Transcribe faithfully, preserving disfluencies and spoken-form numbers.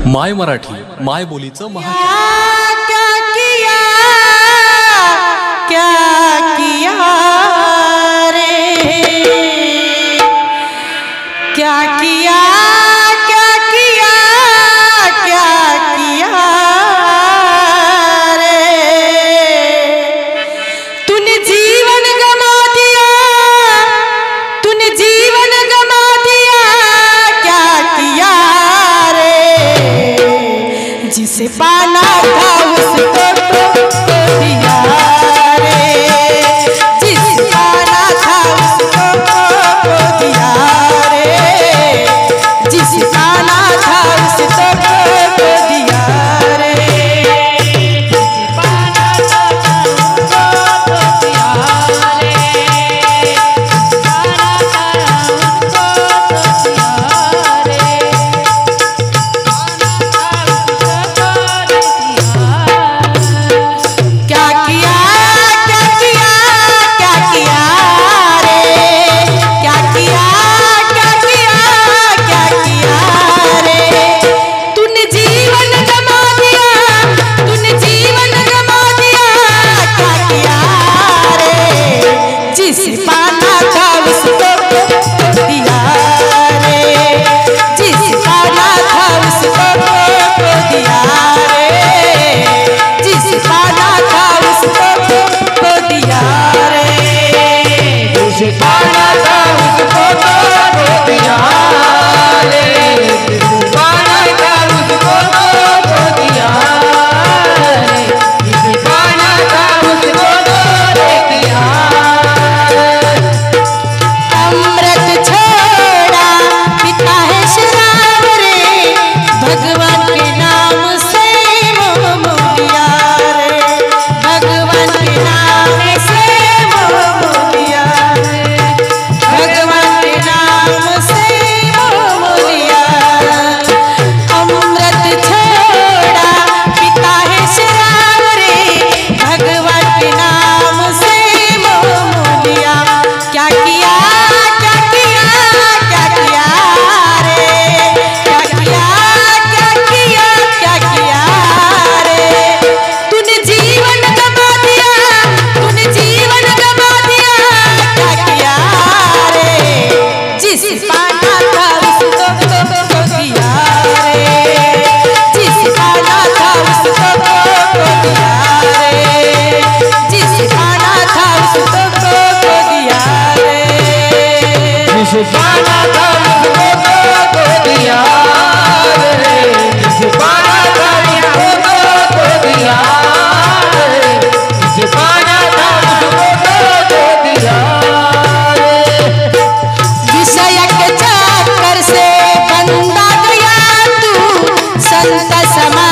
my Marathi my बोलीचं महा क्या किया क्या किया रे क्या किया क्या किया क्या किया रे तूने जीवन गमा दिया तूने जीवन गमा दिया क्या किया जिसे पाना था उसको तो दिया रे जिसे पाना था उसको तो दिया रे जिसे पाना था उसको तो दिया रे जिसे पाना था उसको तो दिया रे पाना था उसको तो दिया रे संत समा